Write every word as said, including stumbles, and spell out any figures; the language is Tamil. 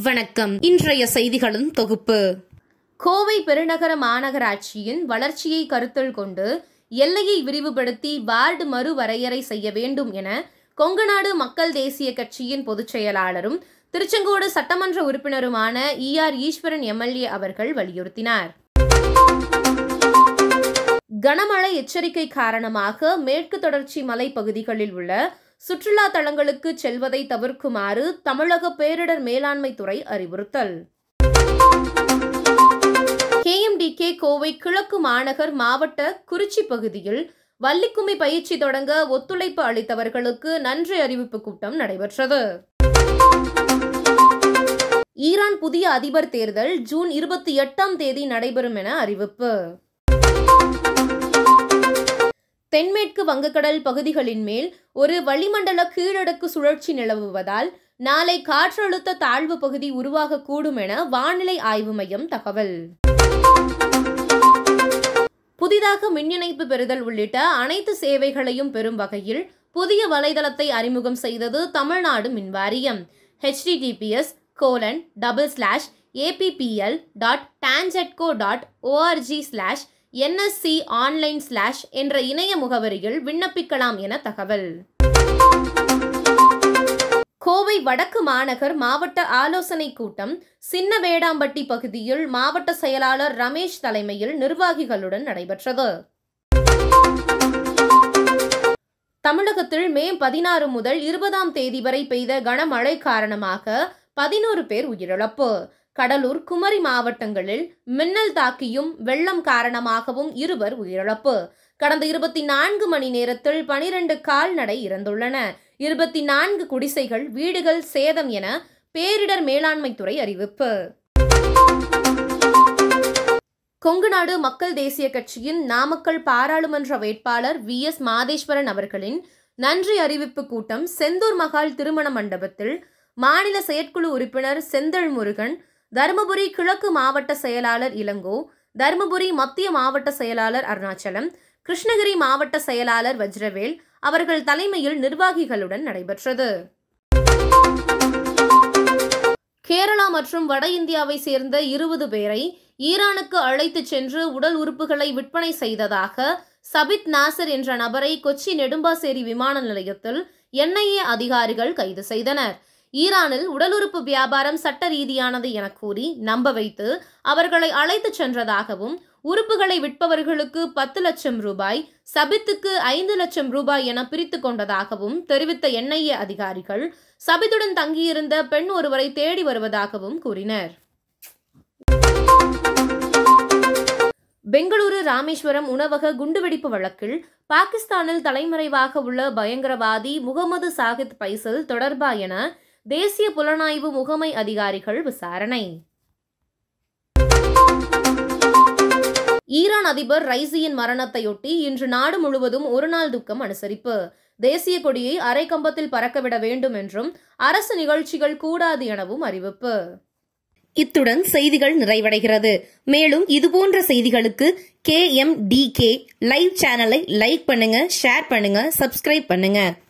வணக்கம். இன்றைய செய்திகளின் தொகுப்பு. கோவை பெருநகர மாநகராட்சியின் வளர்ச்சியை கருத்தில் கொண்டு எல்லையை விரிவுபடுத்தி வார்டு மறுவரையறை செய்ய வேண்டும் என கொங்குநாடு மக்கள் தேசிய கட்சியின் பொதுச் செயலாளரும் திருச்செங்கோடு சட்டமன்ற உறுப்பினருமான இ ஆர் ஈஸ்வரன் எம்எல்ஏ அவர்கள் வலியுறுத்தினார். கனமழை எச்சரிக்கை காரணமாக மேற்கு தொடர்ச்சி மலை பகுதிகளில் உள்ள சுற்றுலா தலங்களுக்கு செல்வதை தவிர்க்குமாறு தமிழக பேரிடர் மேலாண்மை துறை அறிவுறுத்தல். K M D K Kovai கிழக்கு மாநகர் மாவட்ட குறிச்சி பகுதியில் வள்ளிக்கும்மி பயிற்சி தொடங்க ஒத்துழைப்பு அளித்தவர்களுக்கு நன்றி அறிவிப்பு கூட்டம் நடைபெற்றது. ஈரான் புதிய அதிபர் தேர்தல் ஜூன் இருபத்தி எட்டாம் தேதி நடைபெறும் என அறிவிப்பு. தென்மேற்கு வங்கக்கடல் பகுதிகளின் மேல் ஒரு வளிமண்டல கீழடுக்கு சுழற்சி நிலவுவதால் நாளை காற்றழுத்த தாழ்வு பகுதி உருவாகக்கூடும் என வானிலை ஆய்வு மையம் தகவல். புதிதாக மின் இணைப்பு பெறுதல் உள்ளிட்ட அனைத்து சேவைகளையும் பெறும் வகையில் புதிய வலைதளத்தை அறிமுகம் செய்தது தமிழ்நாடு மின்வாரியம். H T T P S colon double slash APPL dot TANGEDCO dot ORG slash NSC online slash என்ற இணைய முகவரியில் விண்ணப்பிக்கலாம் என தகவல். கோவை வடக்கு மாநகர் மாவட்ட ஆலோசனை கூட்டம் சின்ன வேடாம்பட்டி பகுதியில் மாவட்ட செயலாளர் ரமேஷ் தலைமையில் நிர்வாகிகளுடன் நடைபெற்றது. தமிழகத்தில் மே பதினாறு முதல் இருபதாம் தேதி வரை பெய்த கனமழை காரணமாக பதினோரு பேர் உயிரிழப்பு. கடலூர், குமரி மாவட்டங்களில் மின்னல் தாக்கியும் வெள்ளம் காரணமாகவும் இருவர் உயிரிழப்பு. கடந்த இருபத்தி நான்கு மணி நேரத்தில் பனிரெண்டு கால்நடை இறந்துள்ளன. இருபத்தி நான்கு குடிசைகள், வீடுகள் சேதம் என பேரிடர் மேலாண்மை துறை அறிவிப்பு. கொங்குநாடு மக்கள் தேசிய கட்சியின் நாமக்கல் பாராளுமன்ற வேட்பாளர் வி எஸ் மாதேஸ்வரன் அவர்களின் நன்றி அறிவிப்பு கூட்டம் செந்தூர் மகால் திருமண மண்டபத்தில் மாநில செயற்குழு உறுப்பினர் செந்தில் முருகன், தருமபுரி கிழக்கு மாவட்ட செயலாளர் இளங்கோ, தருமபுரி மத்திய மாவட்ட செயலாளர் அருணாச்சலம், கிருஷ்ணகிரி மாவட்ட செயலாளர் வஜ்ரவேல் அவர்கள் தலைமையில் நிர்வாகிகளுடன் நடைபெற்றது. கேரளா மற்றும் வட இந்தியாவை சேர்ந்த இருபது பேரை ஈரானுக்கு அழைத்துச் சென்று உடல் உறுப்புகளை விற்பனை செய்ததாக சபித் நாசர் என்ற நபரை கொச்சி நெடும்பாசேரி விமான நிலையத்தில் என் ஐ ஏ அதிகாரிகள் கைது செய்தனர். ஈரானில் உடல் உறுப்பு வியாபாரம் சட்ட ரீதியானது என கூறி நம்ப வைத்து அவர்களை அழைத்துச் சென்றதாகவும் உறுப்புகளை விற்பவர்களுக்கு பத்து லட்சம் ரூபாய், சபித்துக்கு ஐந்து லட்சம் ரூபாய் என பிரித்து கொண்டதாகவும் தெரிவித்த என் ஐ ஏ அதிகாரிகள் சபித்துடன் தங்கியிருந்த பெண் ஒருவரை தேடி வருவதாகவும் கூறினர். பெங்களூரு ராமேஸ்வரம் உணவக குண்டுவெடிப்பு வழக்கில் பாகிஸ்தானில் தலைமறைவாக உள்ள பயங்கரவாதி முகமது சாகித் பைசல் தொடர்பா என தேசிய புலனாய்வு முகமை அதிகாரிகள் விசாரணை. ஈரான் அதிபர் ரைசியின் மரணத்தையொட்டி இன்று நாடு முழுவதும் ஒருநாள் துக்கம் அனுசரிப்பு. தேசிய கொடியை அரை கம்பத்தில் பறக்கவிட வேண்டும் என்றும் அரசு நிகழ்ச்சிகள் கூடாது எனவும் அறிவிப்பு. இத்துடன் செய்திகள் நிறைவடைகிறது. மேலும் இதுபோன்ற செய்திகளுக்கு K M D K live சேனலை லைக் பண்ணுங்க, ஷேர் பண்ணுங்க, சப்ஸ்கிரைப் பண்ணுங்க.